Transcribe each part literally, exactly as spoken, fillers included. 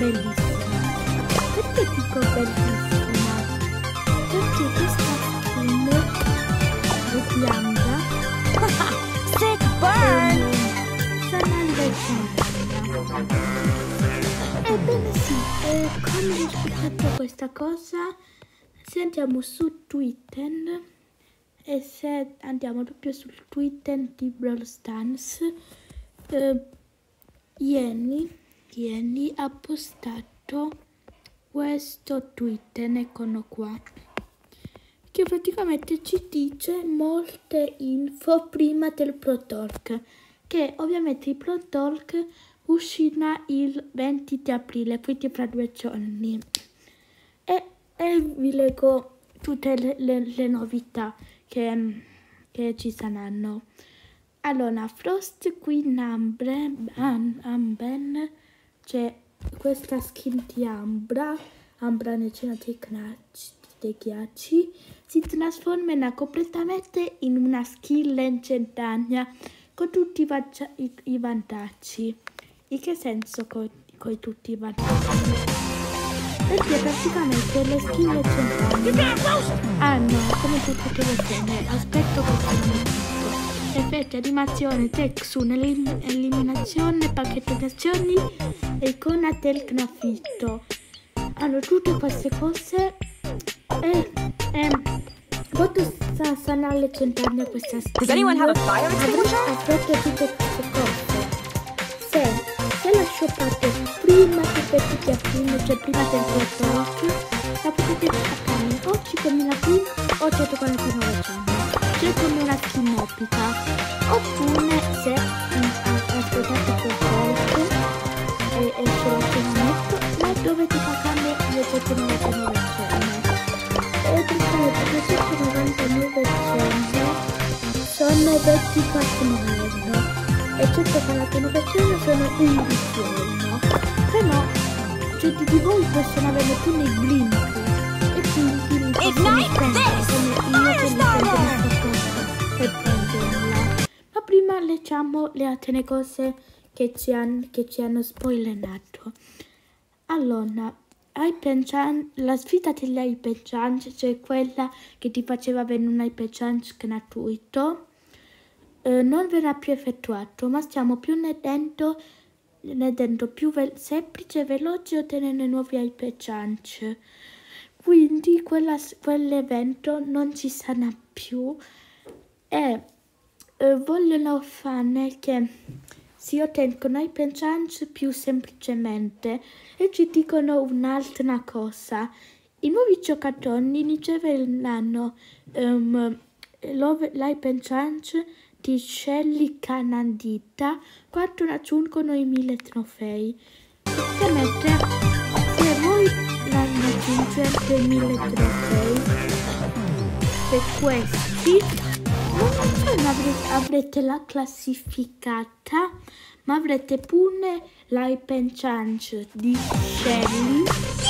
bellissima. Perché dico bellissima? Perché questa skin di pianta Sick burn! sarà leggendaria. Ebbene sì, eh, come rispetto a questa cosa, se andiamo su Twitter e se andiamo proprio sul Twitter di Brawl Stars, eh, Ieni, Ieni ha postato questo Twitter, eccolo qua, che praticamente ci dice molte info prima del Pro Talk, che ovviamente il Pro Talk uscirà il venti di aprile, quindi fra due giorni. E, e vi leggo tutte le, le, le novità che, che ci saranno. Allora, Frost Queen Ambre, Am, Amben, c'è questa skin di Ambra, Ambra Regina dei, dei ghiacci, si trasformerà completamente in una skin leggendaria con tutti i, i, i vantaggi. In che senso con, con tutti i vantaggi? Perché praticamente le skin leggendarie hanno, come potete vedere, aspetto così, effetti, animazione, texture, elim eliminazione, pacchettazioni e icona del graffito. Hanno tutte queste cose e, e quanto sarà leggendaria questa skin? Does anyone have a fire extinguisher? Aspetta tutte queste cose. Se, se la shoppate prima che per tutti a fine, cioè prima del prodotto, la potete attaccare o cinquemila P o centoquarantanove centri. C'è come una skin epica, oppure se aspettate per poco e esce l'abbonamento, la dovete pagare duecentonovantanove centri. E praticamente duecentonovantanove centri sono ventiquattro euro e centoquarantanove centri sono undici euro. Però tutti di voi possono avere pure i blink e quindi li possono prendere come io che li prendo per prenderla. Ma prima leggiamo le altre cose che ci, han, che ci hanno spoilerato. Allora, la sfida degli Hyper Challenge, cioè quella che ti faceva avere un Hyper Challenge gratuito, eh, non verrà più effettuato, ma stiamo più rendendo, rendendo più semplice e veloce ottenere nuovi Hyper Challenge. Quindi quell'evento non ci sarà più. E eh, vogliono fare che si ottengono i challenge più semplicemente e ci dicono un'altra cosa. I nuovi giocatori riceveranno um, l'Hyper Challenge di Shelly Canandita quando raggiungono i mille trofei. Praticamente se voi raggiungete i mille trofei per questi, non avrete, avrete la classificata, ma avrete pure l'Hyper Challenge di Shelly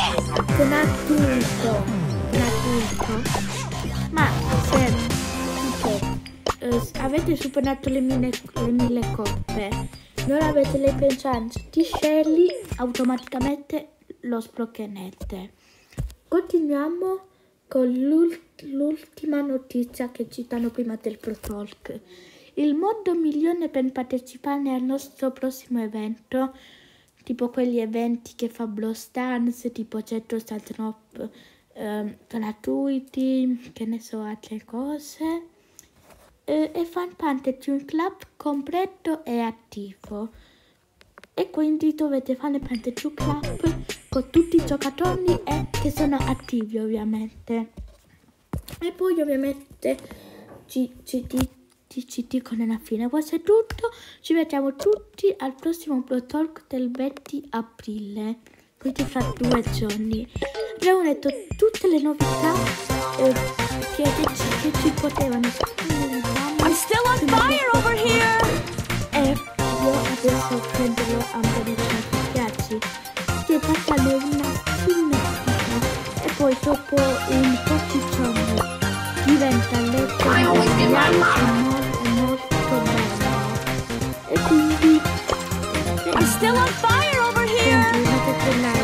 gratuito, gratuito. Ma se tipo, eh, avete superato le mille, le mille coppe, non avete l'Hyper Challenge di Shelly, automaticamente lo sbloccherete. Continuiamo con l'ultima notizia che citano prima del Pro Talk. Il modo migliore per partecipare al nostro prossimo evento, tipo quegli eventi che fa Brawl Stars, tipo cento Drop eh, gratuiti, che ne so, altre cose, eh, e far parte di un club completo e attivo. E quindi dovete fare parte di un club con tutti i giocatori e che sono attivi ovviamente. E poi ovviamente ci, ci, ci, ci dicono alla fine. Questo è tutto, ci vediamo tutti al prossimo Pro Talk del venti aprile, quindi fra due giorni. Abbiamo detto tutte le novità eh, che, che, ci, che ci potevano. I'm still on fire over here! E io adesso prenderò a vedere i ghiacci, che passano una cinetica e poi dopo un po' di giorni diventa leggendaria e molto bella. E quindi I'm still on fire over here! quindi mettete like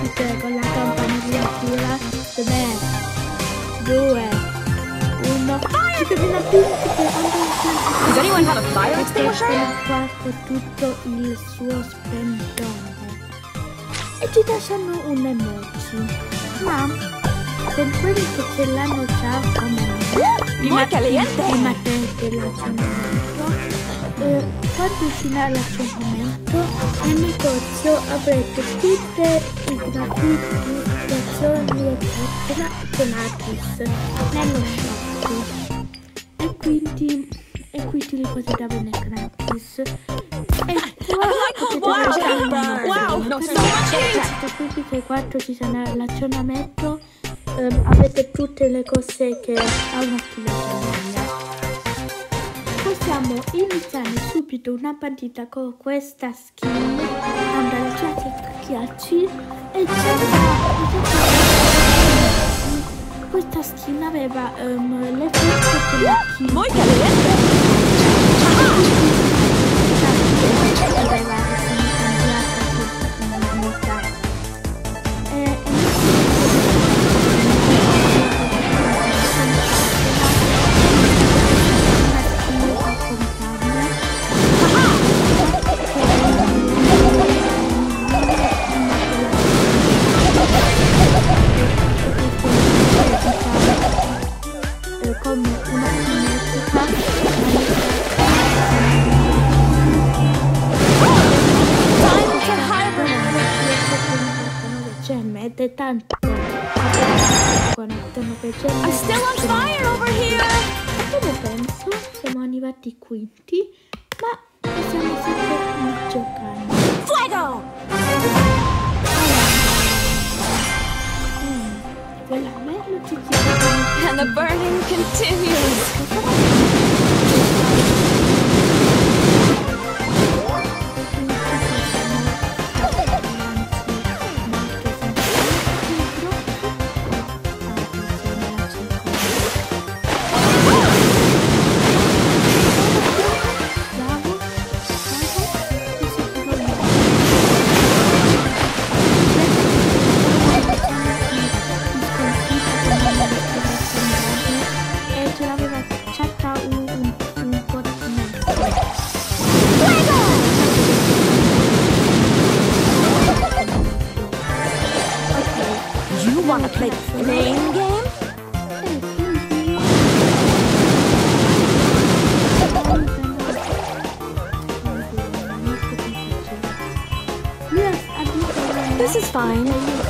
Cioè, con la campanella tira. tre, due, uno. cinquemila punti per Does anyone have a fire extinguisher? qua con tutto il suo splendore. E ci lasciano un emoji. Ma per quelli che ce l'hanno già come me, Muy caliente. prima dell'aggiornamento, eh, quando uscirà l'aggiornamento nel negozio avrete tutte i gratuitazioni eccetera gratis nello shop e quindi e quindi li potete avere gratis. E qua potete Wow, wow, no, so much heat. quindi che quando ci sarà l'aggiornamento um, avete tutte le cose che ha un'attivazione. Possiamo iniziare subito una partita con questa skin, andare già a ghiacci e già questa skin aveva um, l'effetto che la chi Muy caliente. aveva un'unità e come una cioè mette tanto I'm still on fire over here. come penso siamo arrivati quinti ma possiamo sempre giocare. Fuego! Mm, quella merda ci And the burning continues. Wanna play the flame game? This is fine.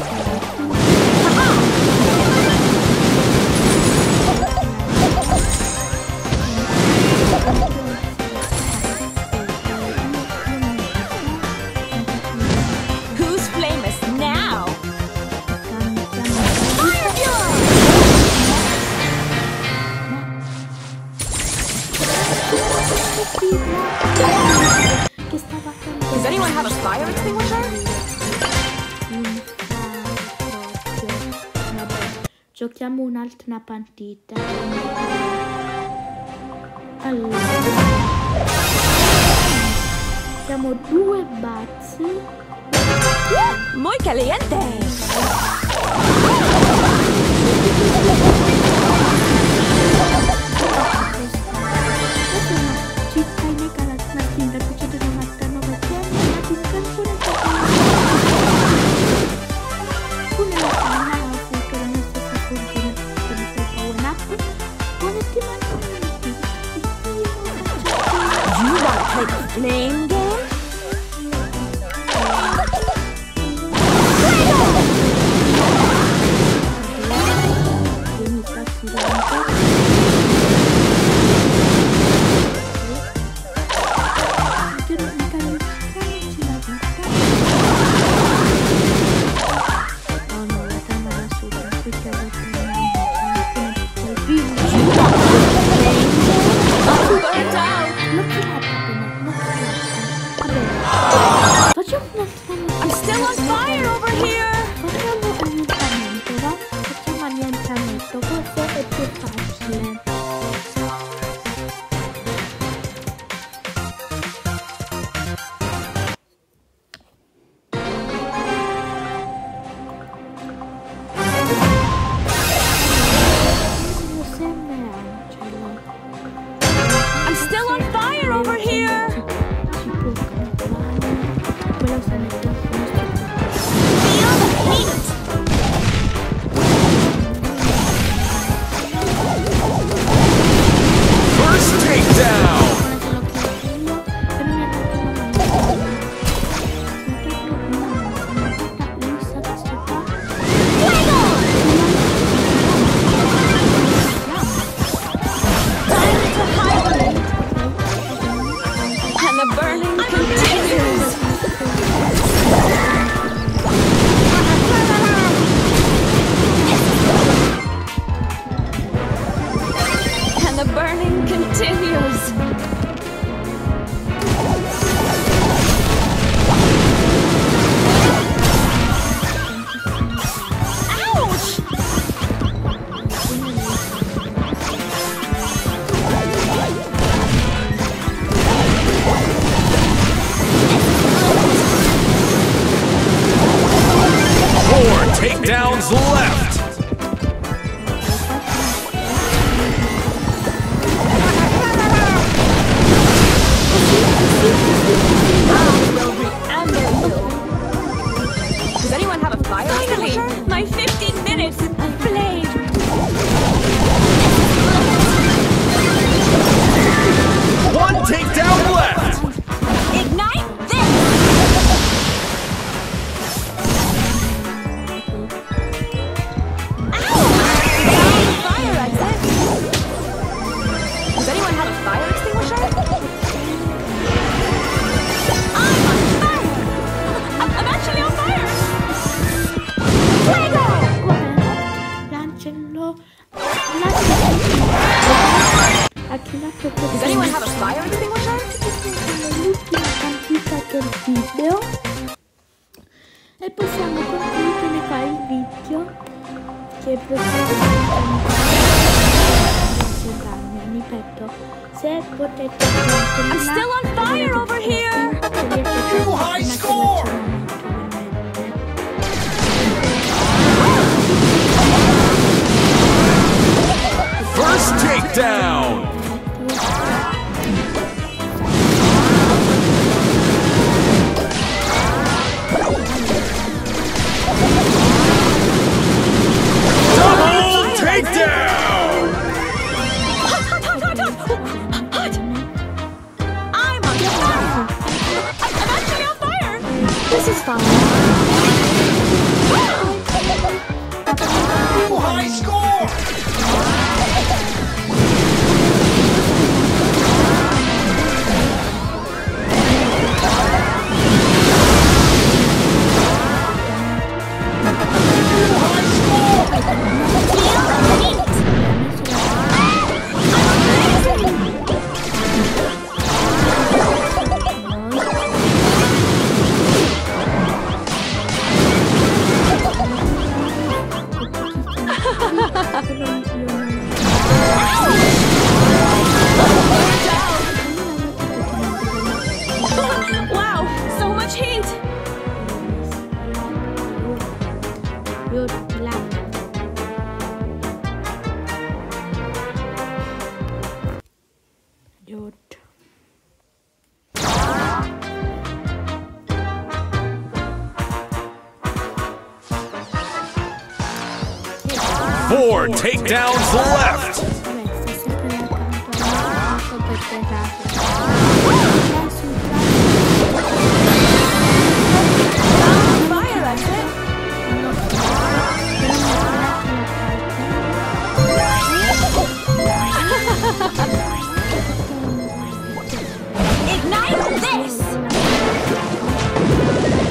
Who's famous now? Does anyone have a fire extinguisher? Vabbè, giochiamo un'altra partita. Allora, abbiamo due bats. Muy caliente. Like a flame game? takedowns left. Does anyone have a fire? Finally, my fifteen minutes played. One takedown left. Ignite this. Ow! Fire exit. Does anyone have a fire extinguisher? I'm on fire. I'm, I'm actually on fire. Fuego! Lancialo. Lancialo. Does anyone have a fire extinguisher? L'ultima partita del video e possiamo concludere qua il video che ripeto, se potete I'm still on fire over here. Too high score. First takedown. Double takedown. Hot, hot, hot, hot, hot. Hot. I'm on fire. I'm actually on fire. This is fun. Too high score. Wow, so much heat. Four takedowns left. Fire exit. Ignite this.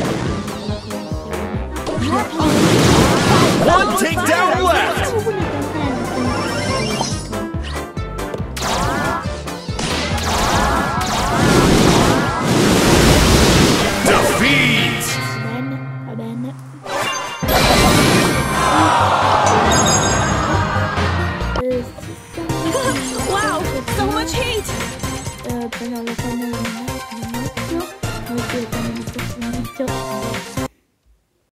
One takedown left.